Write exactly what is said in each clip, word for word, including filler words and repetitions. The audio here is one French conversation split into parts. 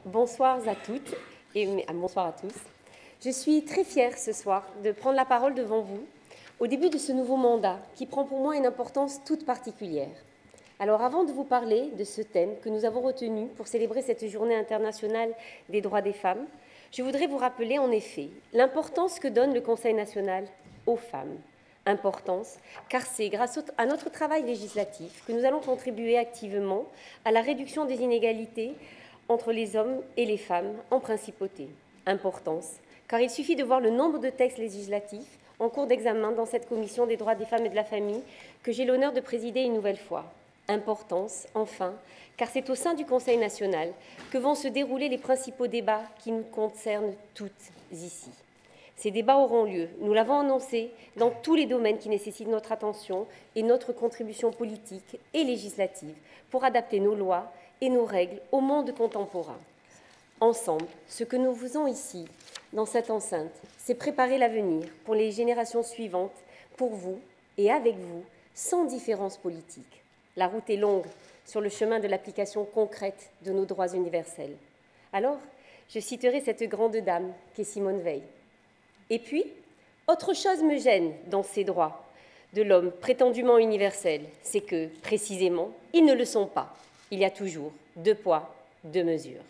bonsoir à toutes et bonsoir à tous. Je suis très fière ce soir de prendre la parole devant vous au début de ce nouveau mandat qui prend pour moi une importance toute particulière. Alors avant de vous parler de ce thème que nous avons retenu pour célébrer cette journée internationale des droits des femmes, je voudrais vous rappeler en effet l'importance que donne le Conseil national aux femmes. Importance, car c'est grâce à notre travail législatif que nous allons contribuer activement à la réduction des inégalités entre les hommes et les femmes en principauté. Importance, car il suffit de voir le nombre de textes législatifs en cours d'examen dans cette commission des droits des femmes et de la famille que j'ai l'honneur de présider une nouvelle fois. Importance, enfin, car c'est au sein du Conseil national que vont se dérouler les principaux débats qui nous concernent toutes ici. Ces débats auront lieu, nous l'avons annoncé, dans tous les domaines qui nécessitent notre attention et notre contribution politique et législative pour adapter nos lois et nos règles au monde contemporain. Ensemble, ce que nous faisons ici, dans cette enceinte, c'est préparer l'avenir pour les générations suivantes, pour vous et avec vous, sans différence politique. La route est longue sur le chemin de l'application concrète de nos droits universels. Alors, je citerai cette grande dame qu'est Simone Veil. Et puis, autre chose me gêne dans ces droits de l'homme prétendument universels, c'est que, précisément, ils ne le sont pas. Il y a toujours deux poids, deux mesures.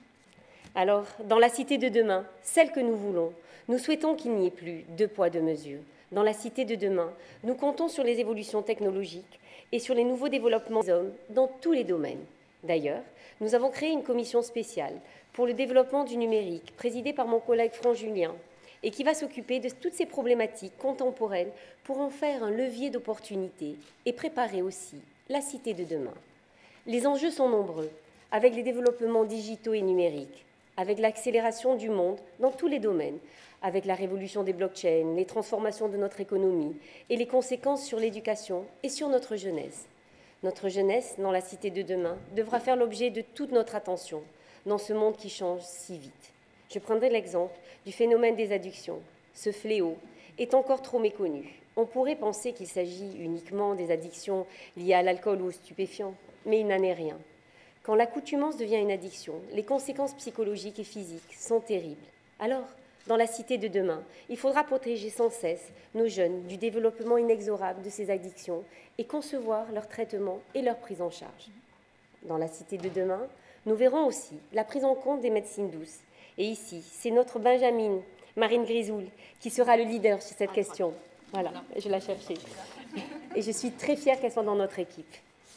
Alors, dans la cité de demain, celle que nous voulons, nous souhaitons qu'il n'y ait plus deux poids, deux mesures. Dans la cité de demain, nous comptons sur les évolutions technologiques et sur les nouveaux développements des hommes dans tous les domaines. D'ailleurs, nous avons créé une commission spéciale pour le développement du numérique, présidée par mon collègue Franck Julien, et qui va s'occuper de toutes ces problématiques contemporaines pour en faire un levier d'opportunité et préparer aussi la cité de demain. Les enjeux sont nombreux, avec les développements digitaux et numériques, avec l'accélération du monde dans tous les domaines, avec la révolution des blockchains, les transformations de notre économie et les conséquences sur l'éducation et sur notre jeunesse. Notre jeunesse, dans la cité de demain, devra faire l'objet de toute notre attention dans ce monde qui change si vite. Je prendrai l'exemple du phénomène des addictions. Ce fléau est encore trop méconnu. On pourrait penser qu'il s'agit uniquement des addictions liées à l'alcool ou aux stupéfiants, mais il n'en est rien. Quand l'accoutumance devient une addiction, les conséquences psychologiques et physiques sont terribles. Alors, dans la cité de demain, il faudra protéger sans cesse nos jeunes du développement inexorable de ces addictions et concevoir leur traitement et leur prise en charge. Dans la cité de demain, nous verrons aussi la prise en compte des médecines douces. Et ici, c'est notre Benjamin, Marine Grisoul, qui sera le leader sur cette question. Voilà, je la cherchais. Et je suis très fière qu'elle soit dans notre équipe.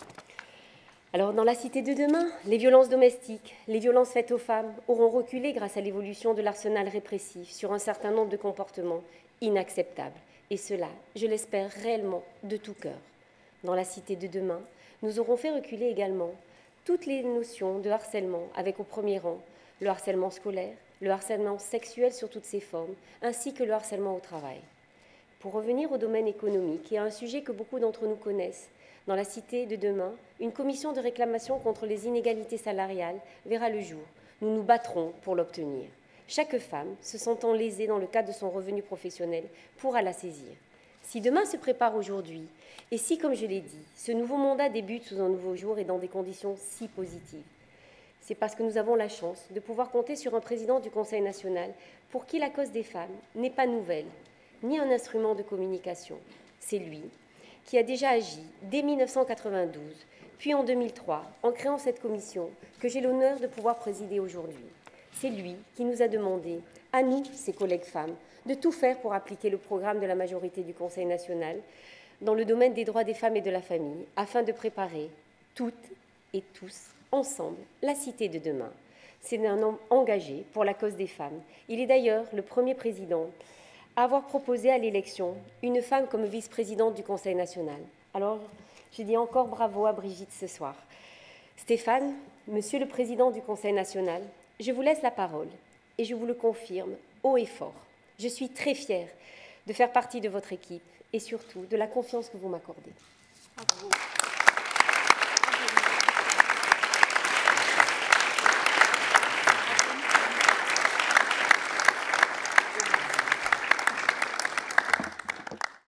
Alors, dans la cité de demain, les violences domestiques, les violences faites aux femmes auront reculé grâce à l'évolution de l'arsenal répressif sur un certain nombre de comportements inacceptables. Et cela, je l'espère réellement de tout cœur. Dans la cité de demain, nous aurons fait reculer également toutes les notions de harcèlement, avec au premier rang le harcèlement scolaire, le harcèlement sexuel sur toutes ses formes, ainsi que le harcèlement au travail. Pour revenir au domaine économique et à un sujet que beaucoup d'entre nous connaissent, dans la cité de demain, une commission de réclamation contre les inégalités salariales verra le jour. Nous nous battrons pour l'obtenir. Chaque femme, se sentant lésée dans le cadre de son revenu professionnel, pourra la saisir. Si demain se prépare aujourd'hui, et si, comme je l'ai dit, ce nouveau mandat débute sous un nouveau jour et dans des conditions si positives, c'est parce que nous avons la chance de pouvoir compter sur un président du Conseil national pour qui la cause des femmes n'est pas nouvelle, ni un instrument de communication. C'est lui qui a déjà agi dès mille neuf cent quatre-vingt-douze, puis en deux mille trois, en créant cette commission que j'ai l'honneur de pouvoir présider aujourd'hui. C'est lui qui nous a demandé, à nous, ses collègues femmes, de tout faire pour appliquer le programme de la majorité du Conseil national dans le domaine des droits des femmes et de la famille, afin de préparer toutes et tous ensemble la cité de demain. C'est un homme engagé pour la cause des femmes. Il est d'ailleurs le premier président à avoir proposé à l'élection une femme comme vice-présidente du Conseil national. Alors, je dis encore bravo à Brigitte ce soir. Stéphane, Monsieur le Président du Conseil national, je vous laisse la parole et je vous le confirme haut et fort. Je suis très fière de faire partie de votre équipe et surtout de la confiance que vous m'accordez. Bravo.